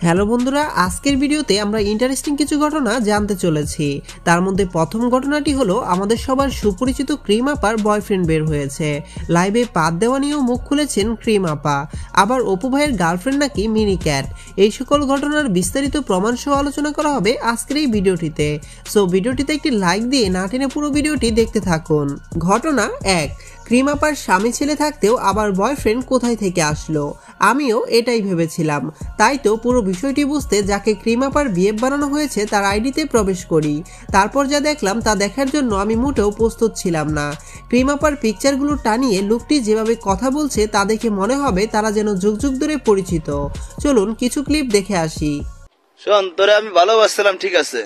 Hello বন্ধুরা, আজকের ভিডিওতে আমরা ইন্টারেস্টিং কিছু ঘটনা জানতে চলেছি। তার মধ্যে প্রথম ঘটনাটি হলো আমাদের সবার সুপরিচিত ক্রিম আপার বয়ফ্রেন্ড বের হয়েছে। লাইভে পাত দেওয়া নিয়েও মুখ খুলেছেন ক্রিম আপা। আবার অপু ভাইয়ের গার্লফ্রেন্ড নাকি মিনি ক্যাট। এই সকল ঘটনার বিস্তারিত প্রমাণ সহ আলোচনা করা হবে আজকের এই ভিডিওটিতে। সো ভিডিওটিতে একটি লাইক দিয়ে না টেনে পুরো ভিডিওটি দেখতে থাকুন। ঘটনা 1, ক্রিম আপার স্বামী ছেলে থাকতেও আবার বয়ফ্রেন্ড কোথায় থেকে আসলো? আমিও এটাই ভেবেছিলাম। তাই তো পুরো বিষয়টি বুঝতে যাকে ক্রিম আপার বিএফ বানানো হয়েছে তার আইডিতে প্রবেশ করি। তারপর যা দেখলাম তা দেখার জন্য আমি মোটেও প্রস্তুত ছিলাম না। ক্রিম আপার পিকচারগুলো টানিয়ে লোকটি যেভাবে কথা বলছে তা দেখে মনে হবে তারা যেন যুগ যুগ ধরে পরিচিত। চলুন কিছু ক্লিপ দেখে আসি। শোন, তোরে আমি ভালোবাসছিলাম, ঠিক আছে,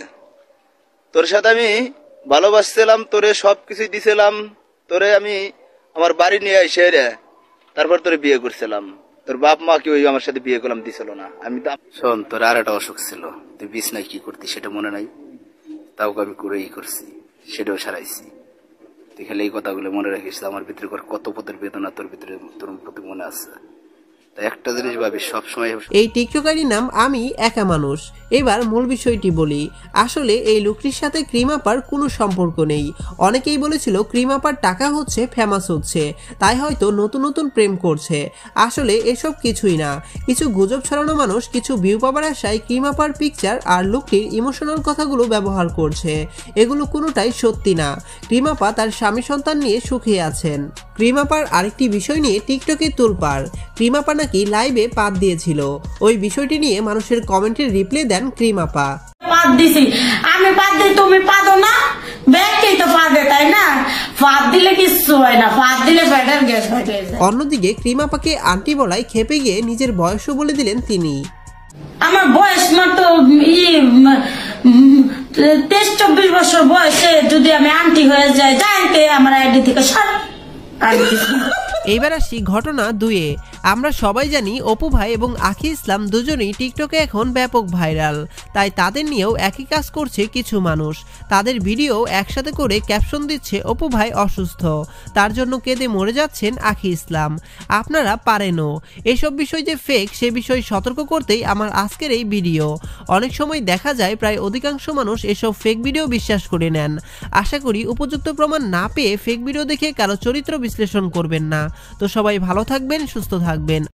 তোর সাথে আমি ভালোবাসছিলাম, তোরে সবকিছু দিছিলাম, তোরে আমি আমার বাড়ি নিয়ে এসে রে তারপর তোরে বিয়ে করছিলাম। তোর বাপ মা কি ওই আমার সাথে বিয়ে করলাম দিছিল না? আমি তো শোন, তোর আর একটা অসুখ ছিল, তুই বিছনায় কি করতি সেটা মনে নাই, তাও আমি করেই করছি, সেটাও সারাইছি। তুই খালি এই কথাগুলো মনে রাখিস, আমার ভিতরে কত পথের বেদনা তোর ভিতরে, তোর প্রতি মনে আছে। একটা জিনিস ভাবি সবসময়। এই টিকটকারির নাম আমি একা মানুষ। এবার মূল বিষয়টি বলি। আসলে এই লোকটির সাথে ক্রিম আপার কোনো সম্পর্ক নেই। অনেকেই বলেছিল ক্রিম আপার টাকা হচ্ছে, ফেমাস হচ্ছে, তাই হয়তো নতুন নতুন প্রেম করছে। আসলে এসব কিছুই না। কিছু গুজব ছড়ানো মানুষ কিছু ভিউ পাবার আশায় ক্রিম আপার পিকচার আর লোকটির ইমোশনাল কথাগুলো ব্যবহার করছে। এগুলো কোনোটাই সত্যি না। ক্রিম আপা তার স্বামী সন্তান নিয়ে সুখে আছেন। ক্রিম আপার আরেকটি বিষয় নিয়ে টিকটকে তোলপাড়। ক্রিম আপা নাকি লাইভে পাত দিয়েছিল। ওই বিষয়টি নিয়ে মানুষের কমেন্টের রিপ্লাই দেন ক্রিম আপা। পাত দিছি আমি, পাত দিই, তুমি পাতো না, ব্যক্তিই তো পাবে, তাই না? পাত দিলে কিছু হয় না, পাত দিলে ব্যাটার গ্যাস হয়ে যায়। অন্যদিকে ক্রিম আপাকে আন্টি বলায় খেপে গিয়ে নিজের বয়সও বলে দিলেন তিনি। আমার বয়স মাত্র 23-24 বছর বয়সে যদি আমি আন্টি হয়ে যাই, জানতে আমার আইডি থেকে সব আন্টি। এইবার আসি ঘটনা 2-এ। আমরা সবাই জানি অপু ভাই এবং আখি ইসলাম দুজনেই টিকটকে এখন ব্যাপক ভাইরাল। তাই তাদের নিয়েও একই কাজ করছে কিছু মানুষ। তাদের ভিডিও একসাথে করে ক্যাপশন দিচ্ছে অপু ভাই অসুস্থ, তার জন্য কেঁদে মরে যাচ্ছেন আখি ইসলাম। আপনারা পারেনও। এসব বিষয় যে ফেক সে বিষয়ে সতর্ক করতেই আমার আজকের এই ভিডিও। অনেক সময় দেখা যায় প্রায় অধিকাংশ মানুষ এসব ফেক ভিডিও বিশ্বাস করে নেন। আশা করি উপযুক্ত প্রমাণ না পেয়ে ফেক ভিডিও দেখে কারো চরিত্র বিশ্লেষণ করবেন না। তো সবাই ভালো থাকবেন, সুস্থ থাকবেন।